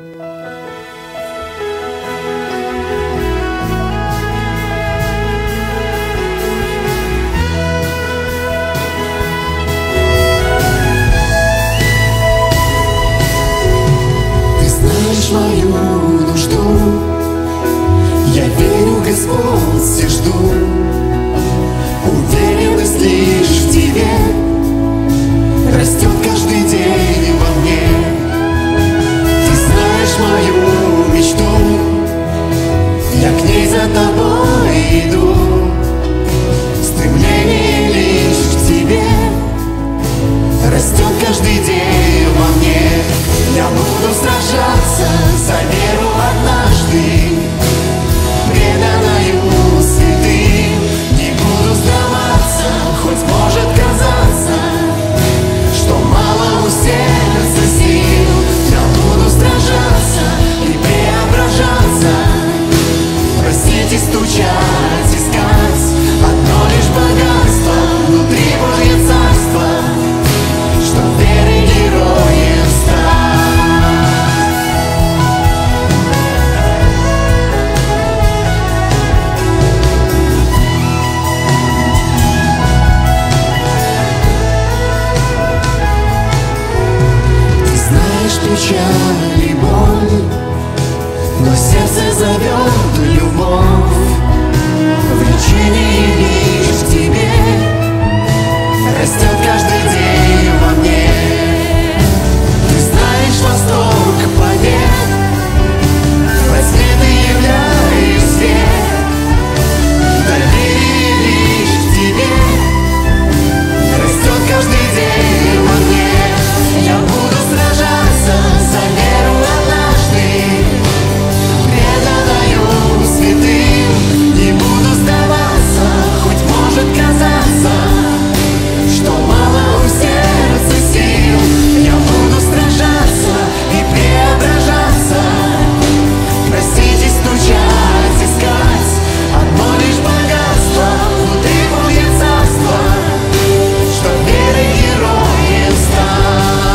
Мою нужду, я верю, Господь, все жду. Уверенность лишь в Тебе растет каждый день во мне. Ты знаешь мою мечту, я к ней за Тобой иду. Стремление лишь к Тебе растет каждый день во мне. Я буду сражаться за веру однажды, преданную святым. Не буду сдаваться, хоть может казаться, что мало у сердца сил. Я буду сражаться и преображаться, просить и стучать, искать одно лишь богатство внутри Божье царство, чтоб верой героем стать. Печаль и боль, но сердце зовет любовь. Влечение лишь к Тебе растет каждый день во мне. Ты знаешь восторг побед, во тьме Ты являешь свет. Доверие лишь к Тебе растет каждый день во мне. Я буду сражаться за веру однажды, преданную святым. Не буду сдаваться, хоть может казаться, что мало у сердца сил. Я буду сражаться и преображаться, просить и стучать, искать одно лишь богатство внутри Божье царство, чтоб верой героем стать.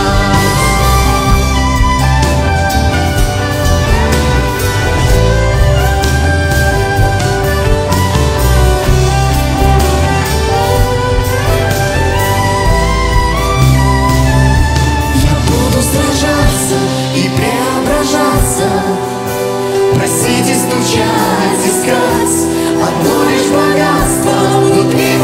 И преображаться, просить и стучать, искать одно лишь богатство внутри